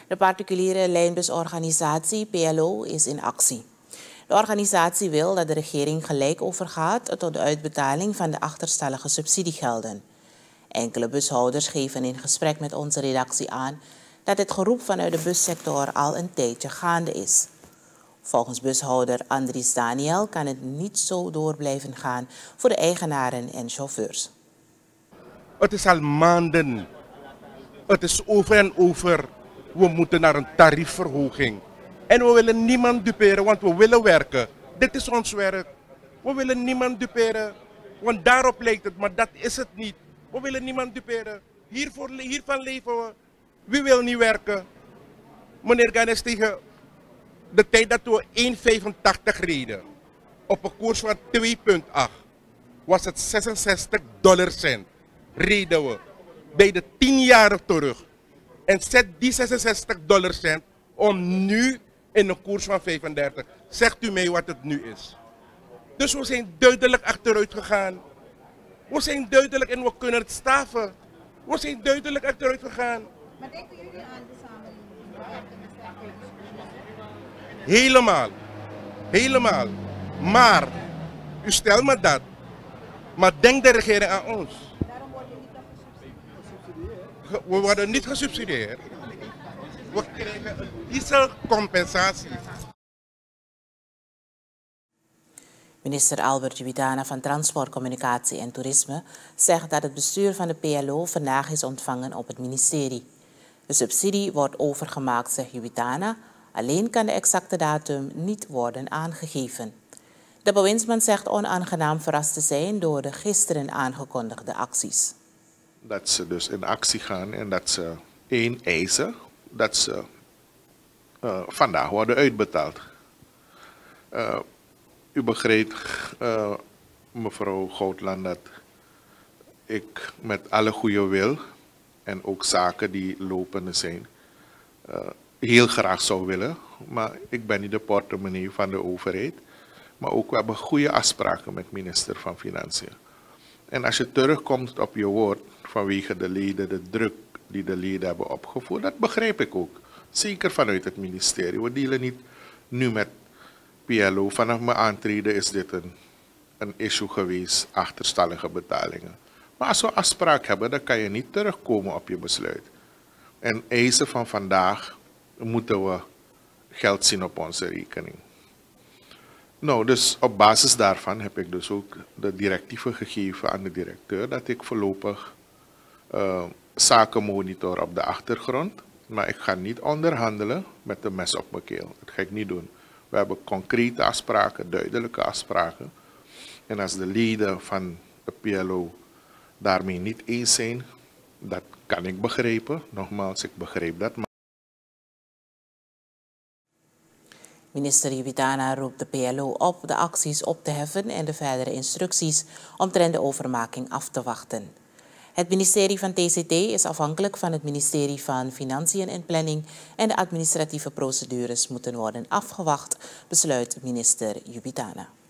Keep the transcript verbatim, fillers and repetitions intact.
De particuliere lijnbusorganisatie P L O is in actie. De organisatie wil dat de regering gelijk overgaat tot de uitbetaling van de achterstallige subsidiegelden. Enkele bushouders geven in gesprek met onze redactie aan dat het geroep vanuit de bussector al een tijdje gaande is. Volgens bushouder Andries Daniel kan het niet zo door blijven gaan voor de eigenaren en chauffeurs. Het is al maanden. Het is over en over. We moeten naar een tariefverhoging. En we willen niemand duperen, want we willen werken. Dit is ons werk. We willen niemand duperen, want daarop lijkt het, maar dat is het niet. We willen niemand duperen. Hiervoor, hiervan leven we. Wie wil niet werken? Meneer Ganes, tegen de tijd dat we één komma vijfentachtig reden, op een koers van twee komma acht, was het zesenzestig dollar cent. Reden we bij de tien jaar terug. En zet die zesenzestig dollar cent om nu in een koers van vijfendertig. Zegt u mij wat het nu is. Dus we zijn duidelijk achteruit gegaan. We zijn duidelijk en we kunnen het staven. We zijn duidelijk achteruit gegaan. Maar denken jullie aan de samenleving? Helemaal. Helemaal. Maar, u stelt me dat. Maar denkt de regering aan ons? Daarom worden jullie niet gesubsidieerd. We worden niet gesubsidieerd. We krijgen een dieselcompensatie. Minister Albert Jubitana van Transport, Communicatie en Toerisme zegt dat het bestuur van de P L O vandaag is ontvangen op het ministerie. De subsidie wordt overgemaakt, zegt Jubitana. Alleen kan de exacte datum niet worden aangegeven. De bewindsman zegt onaangenaam verrast te zijn door de gisteren aangekondigde acties. Dat ze dus in actie gaan en dat ze één eisen dat ze uh, vandaag worden uitbetaald. Uh, u begreep, uh, mevrouw Goudland, dat ik met alle goede wil en ook zaken die lopende zijn, uh, heel graag zou willen. Maar ik ben niet de portemonnee van de overheid. Maar ook we hebben goede afspraken met minister van Financiën. En als je terugkomt op je woord vanwege de leden, de druk die de leden hebben opgevoerd, dat begrijp ik ook. Zeker vanuit het ministerie. We dealen niet nu met P L O. Vanaf mijn aantreden is dit een, een issue geweest, achterstallige betalingen. Maar als we afspraak hebben, dan kan je niet terugkomen op je besluit. En eisen van vandaag moeten we geld zien op onze rekening. Nou, dus op basis daarvan heb ik dus ook de directieven gegeven aan de directeur dat ik voorlopig uh, zaken monitor op de achtergrond. Maar ik ga niet onderhandelen met de mes op mijn keel. Dat ga ik niet doen. We hebben concrete afspraken, duidelijke afspraken. En als de leden van de P L O daarmee niet eens zijn, dat kan ik begrijpen. Nogmaals, ik begrijp dat. Minister Jubitana roept de P L O op de acties op te heffen en de verdere instructies omtrent de overmaking af te wachten. Het ministerie van T C T is afhankelijk van het ministerie van Financiën en Planning en de administratieve procedures moeten worden afgewacht, besluit minister Jubitana.